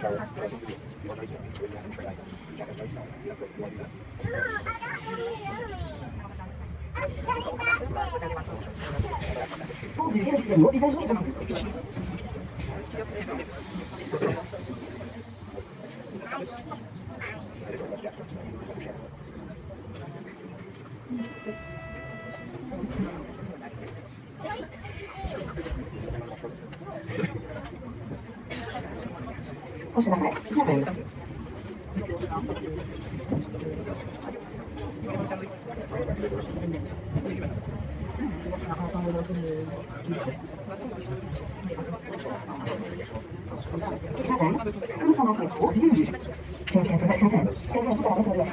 Prochain arrêt, Javel. Javel, descendant métro, Lulu. Chętnie to zakręcę. Skazać do metody.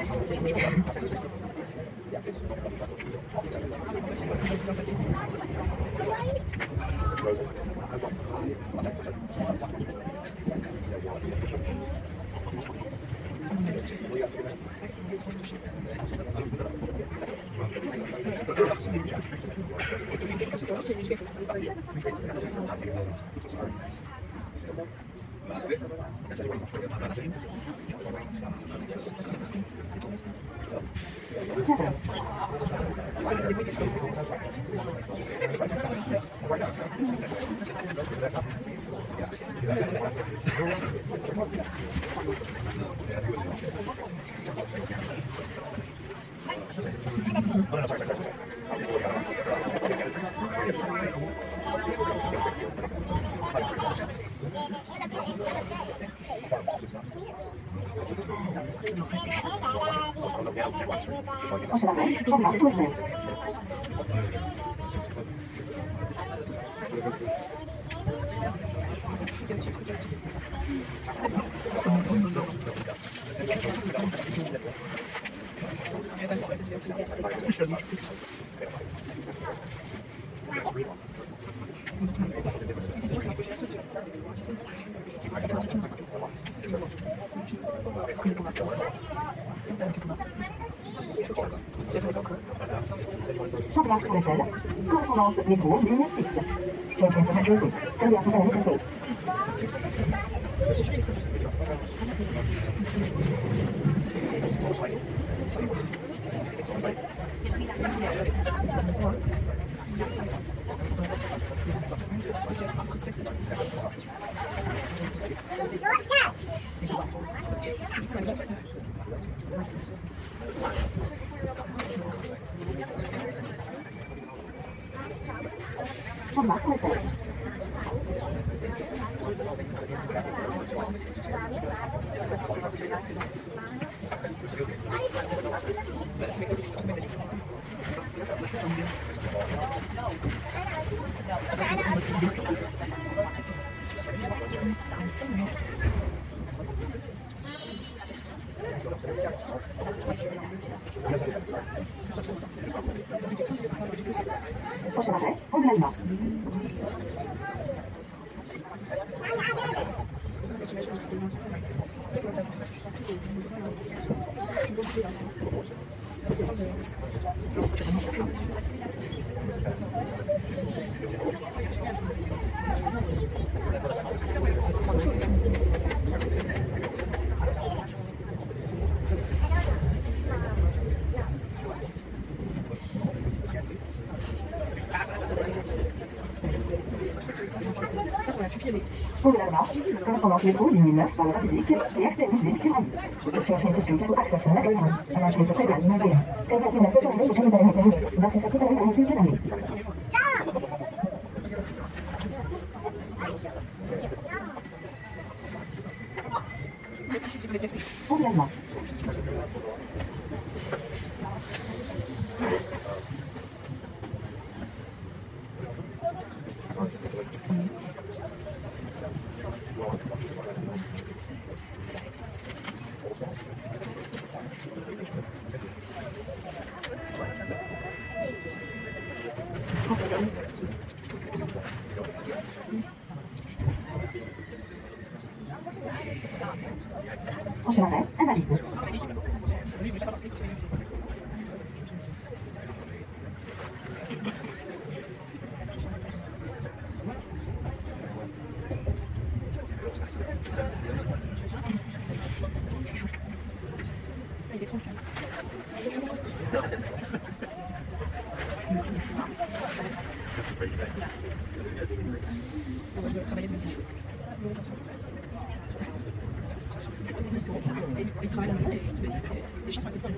Centre Commercial, correspondance métro, ligne 6. Chętnie to zakręcę. Skazać do metody. Prochain arrêt, Angleterre. Gouvernement, correspondance métro, ligne 9, dans le République, et accès musique, Pirani. Chętnie to szybko, access na galerii. A na świecie przegrać nie dzieje. Skazać na to, że możemy dalej na ten, zawsze takie dalej na tym Pirani. Gouvernement. Prochain arrêt, Invalide. Moi, je dois travailler de musique. Comme ça. Il travaille à la maison et juste les chiffres n'acceptent pas.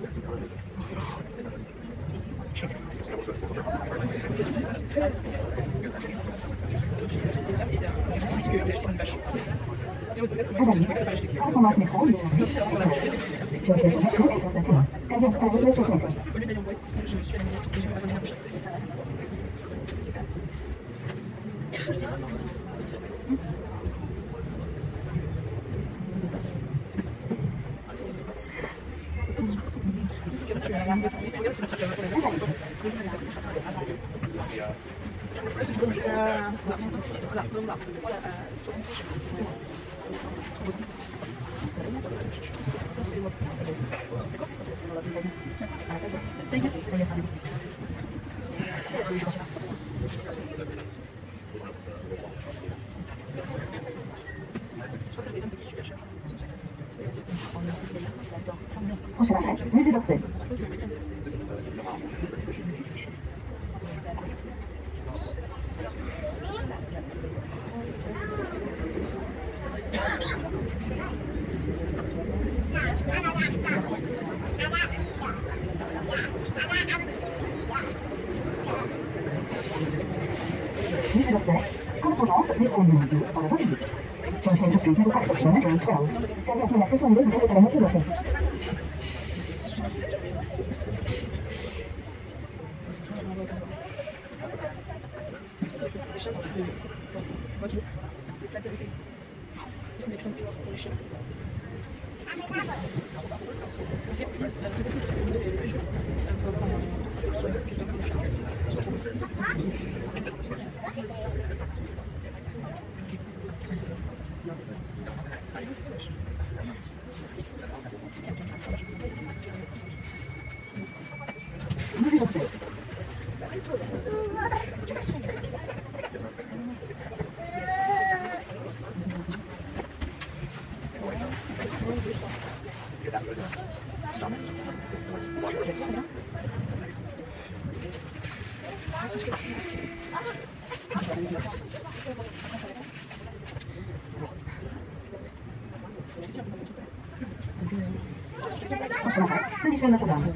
Performance métro, ligne 8. Pièce métro et station. Avion avec le secrétaire. Au lieu d'aller en boîte, je suis à la maison et j'ai pas revenir à coucher. Prochain arrêt, musée d'Orsay. Musée d'Orsay, correspondance métro ligne 12 pour la voie publique. Junction Street is access to Metro 12. Casier l'accesso libre de la moitié d'Orsay. Musée d'Orsay. Prochain arrêt, Saint-Michel Notre-Dame.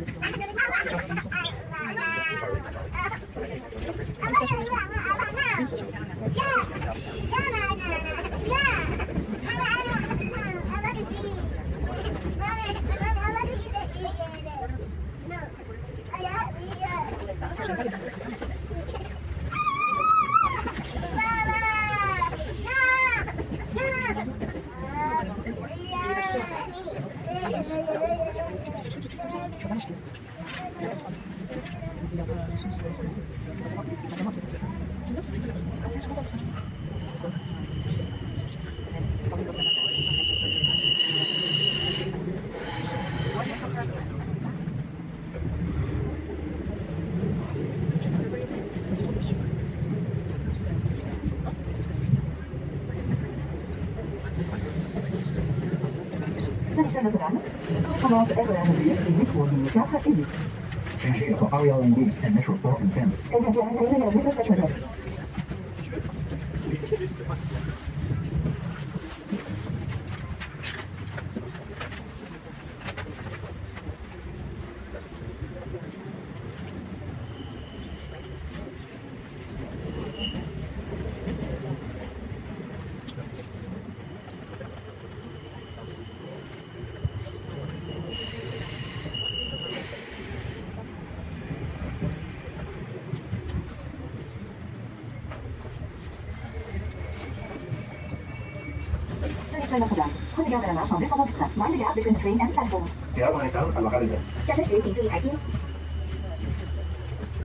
Saint-Michel Notre-Dame, correspondance RER et métro ligne 4 et 10. Change for Ariel and Lee and Metro 4 and 10. Casier avec la métro station 9. Saint-Michel Notre-Dame. Prenez garde à la marche en descendant du train. Mind the gap between the train and platform. 第二个呢，上海马卡里的。 驾车时请注意台阶。